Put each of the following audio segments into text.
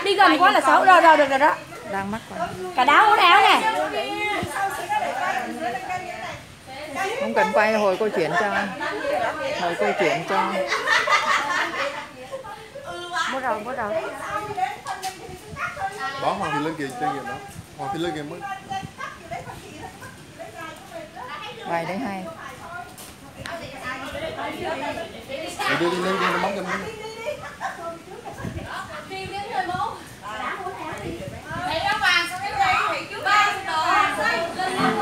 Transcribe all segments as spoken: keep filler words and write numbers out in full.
đi gần quá là xấu. Rồi rồi được rồi đó. Đang mắc quá. Cả đáo áo áo nè. Không cần quay, hồi câu chuyện cho. Hồi câu chuyện cho. Bố rồi, bố rồi. Đó, Hoàng Thị lên kìa, chơi kìa đó. Hoàng Thị lên kìa mới. Bài đấy hay. Đi đi đi, đi, nó bấm cho mình. Thấy nó vàng sao cái này thì cứ ba đồ lên lên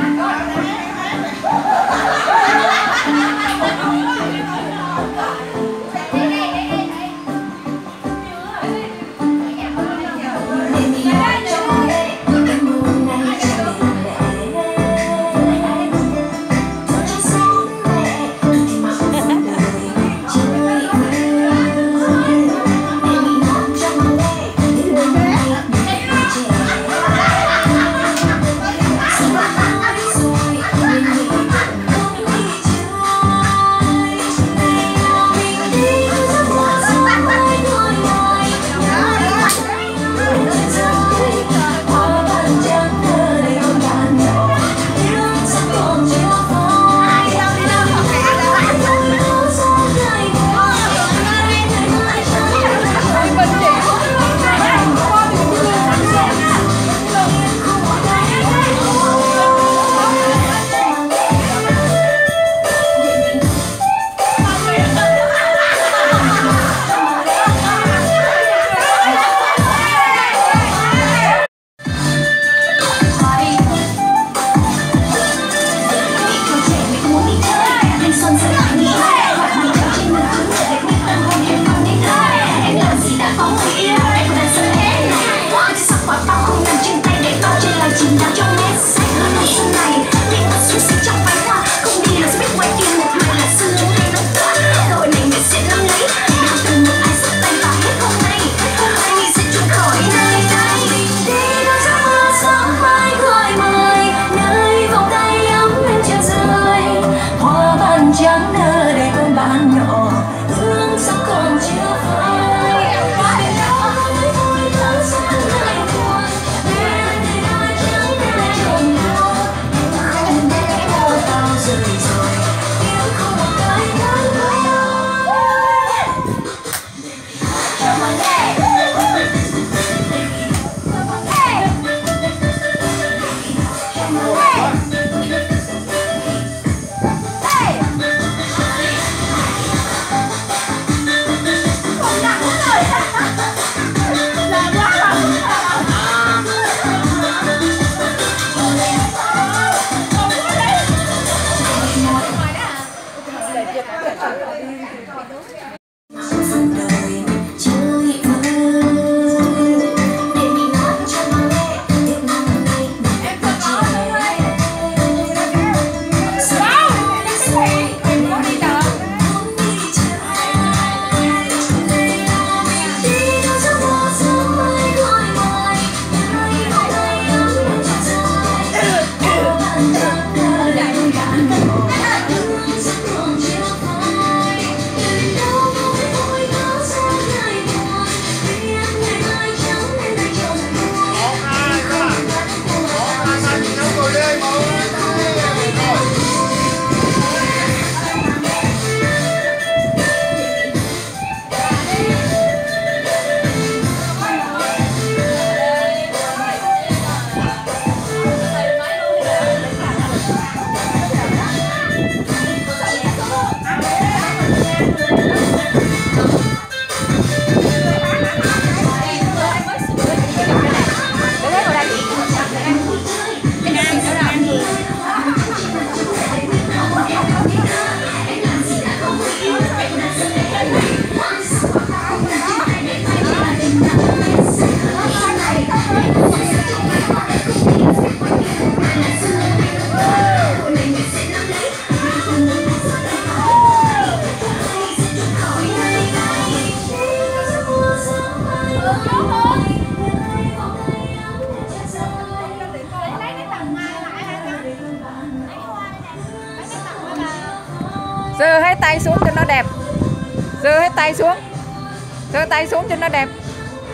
Giơ hết tay xuống cho nó đẹp. Giơ hết tay xuống. Giơ tay xuống cho nó đẹp.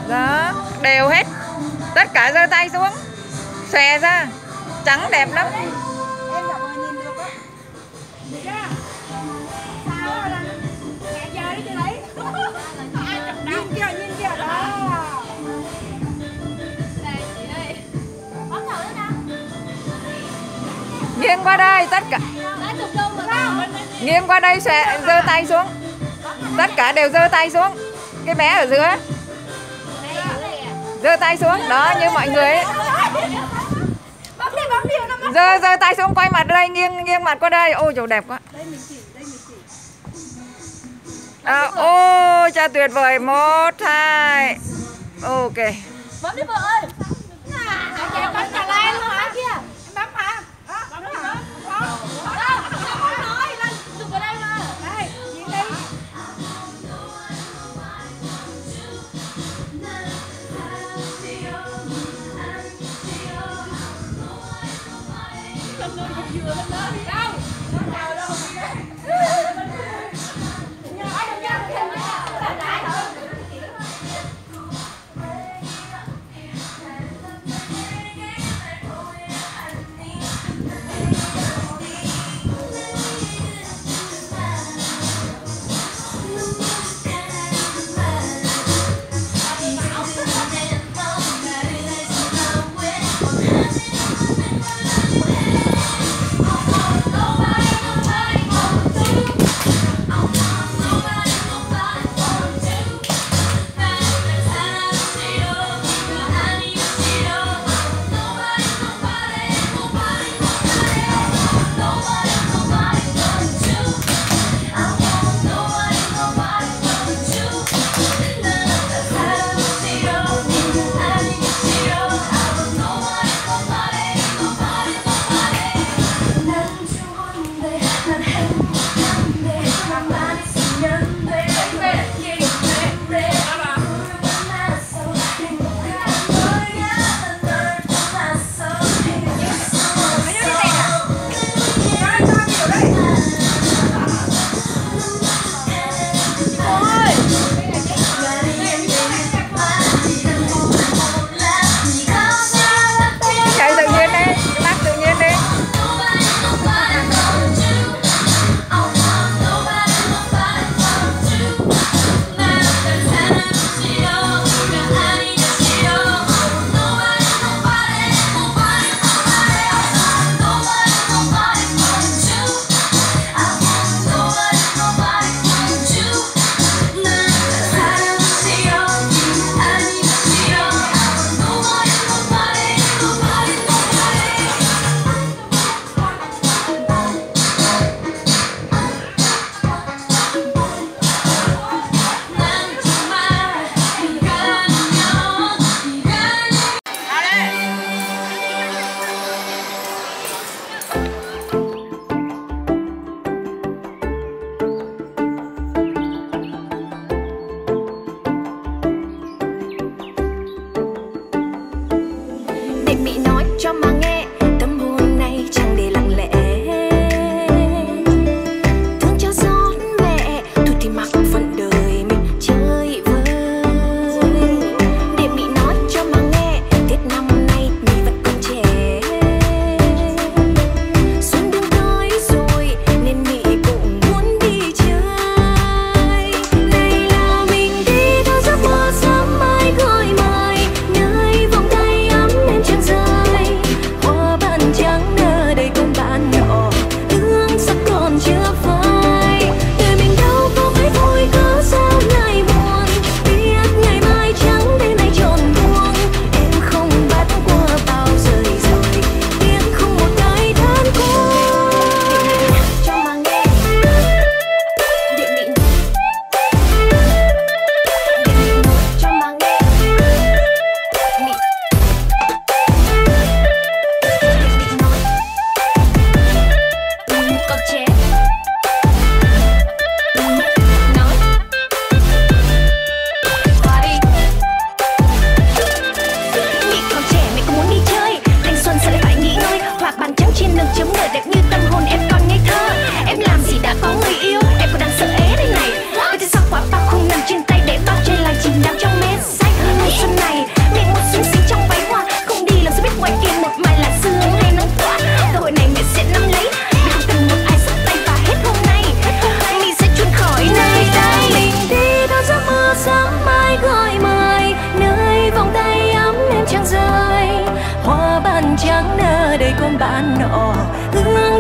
Đó, đều hết. Tất cả giơ tay xuống. Xòe ra. Trắng đẹp lắm. Em đọc mà nhìn được á. Được chưa? Sao rồi? Hẹn giờ đi chị lấy. Nhìn kìa, nhìn kìa đó. Nghiêng qua đây tất cả. Nghiêng qua đây xòe, giơ tay xuống. Tất cả đều giơ tay xuống. Cái bé ở dưới. Giơ tay xuống, đó như mọi người ấy. Giơ giơ tay xuống, quay mặt đây, nghiêng nghiêng mặt qua đây. Ôi trời đẹp quá. À, ô cha tuyệt vời. Một, hai. Ok. Bấm đi vợ ơi. À, chị bấm Trà Lan luôn hả kia? Bấm hả? Bấm nữa hả? Không. Không nói lên, chụp vào đây mà. Đây, nhìn đi. Nobody, nobody.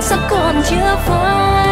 sắc còn chưa phai.